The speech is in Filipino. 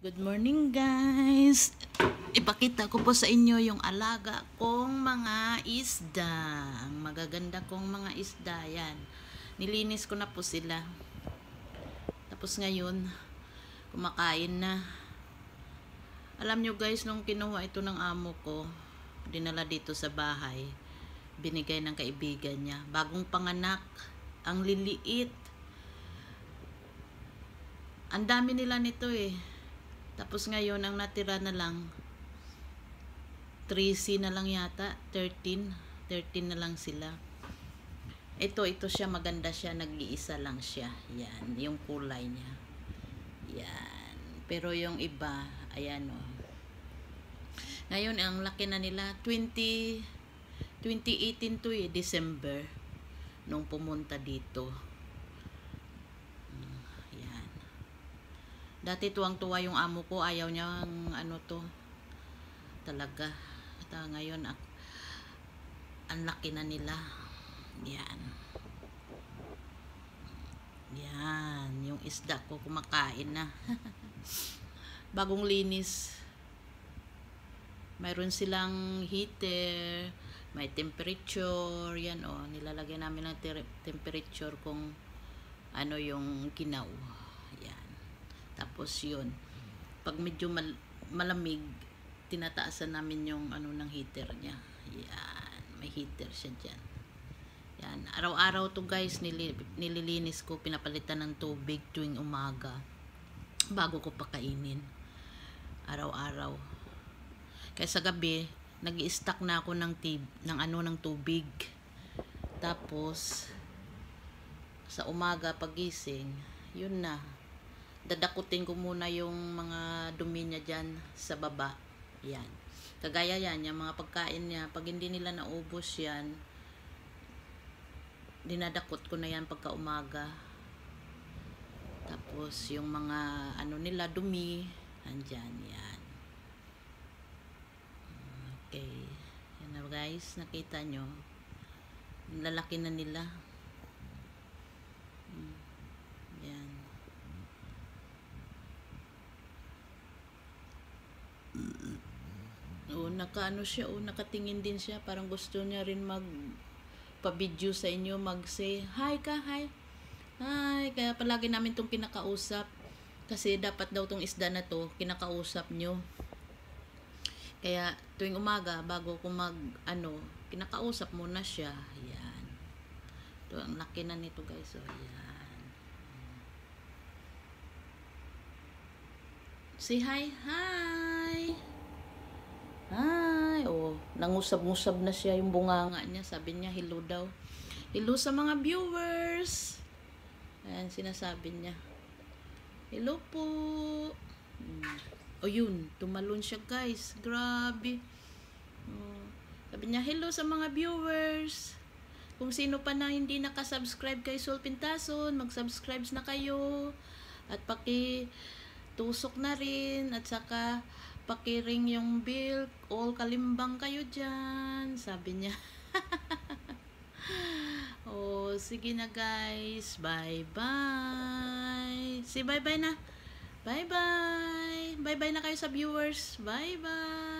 Good morning guys! Ipakita ko po sa inyo yung alaga kong mga isda. Ang magaganda kong mga isda. Yan. Nilinis ko na po sila. Tapos ngayon, kumakain na. Alam nyo guys, nung kinuha ito ng amo ko, dinala dito sa bahay, binigay ng kaibigan niya. Bagong panganak. Ang liliit. Ang dami nila nito eh. Tapos ngayon, ang natira na lang, 3C na lang yata, 13 na lang sila. Ito siya, maganda siya, nag-iisa lang siya. Yan, yung kulay niya. Yan. Pero yung iba, ayan o. Ngayon, ang laki na nila, 2018 to eh, December, nung pumunta dito. Dati tuwang-tuwa yung amo ko, ayaw niya ang ano to. Talaga. At ngayon, ang laki na nila. Yan. Yan. Yung isda ko kumakain na. Bagong linis. Mayroon silang heater, may temperature. Yan o. Nilalagay namin ng temperature kung ano yung ginaw. Yan. Tapos yun, pag medyo malamig, tinataasan namin yung ano ng heater niya. Yan, may heater siya dyan. Yan, araw-araw to guys, nililinis ko, pinapalitan ng tubig tuwing umaga bago ko pakainin. Araw-araw. Kaya sa gabi, nag-i-stock na ako ng tubig. Tapos sa umaga pagising, yun na. Dadakutin ko muna yung mga dumi niya dyan sa baba. Yan. Kagaya yan, yung mga pagkain niya. Pag hindi nila naubos yan, dinadakot ko na yan pagka umaga. Tapos yung mga ano nila, dumi, andyan, yan. Okay. Yan na guys, nakita nyo. Lalaki na nila. Yan. Nakaano siya, nakatingin din siya, parang gusto niya rin magpa-video sa inyo, mag-say hi ka, hi. Hi, kaya palagi namin tong kinakausap kasi dapat daw tong isda na to kinakausap nyo. Kaya tuwing umaga bago ko kinakausap muna siya. Yan. Ito ang laki na nito guys. So, yan. Say hi. Hi. Hi. Oh, nangusab-ngusab na siya yung bunganga niya. Sabi niya hello daw. Hello sa mga viewers. Ayan, sinasabi niya. Hello po. O yun, tumalon siya guys. Grabe. Oh, sabi niya hello sa mga viewers. Kung sino pa na hindi nakasubscribe kay Sol Pintason, mag-subscribe na kayo. At tusok na rin. At saka pakiring yung bill, all kalimbang kayo dyan, sabi niya. Oh, sige na guys, bye bye. Say bye bye na. Bye bye. Bye bye na kayo sa viewers. Bye bye.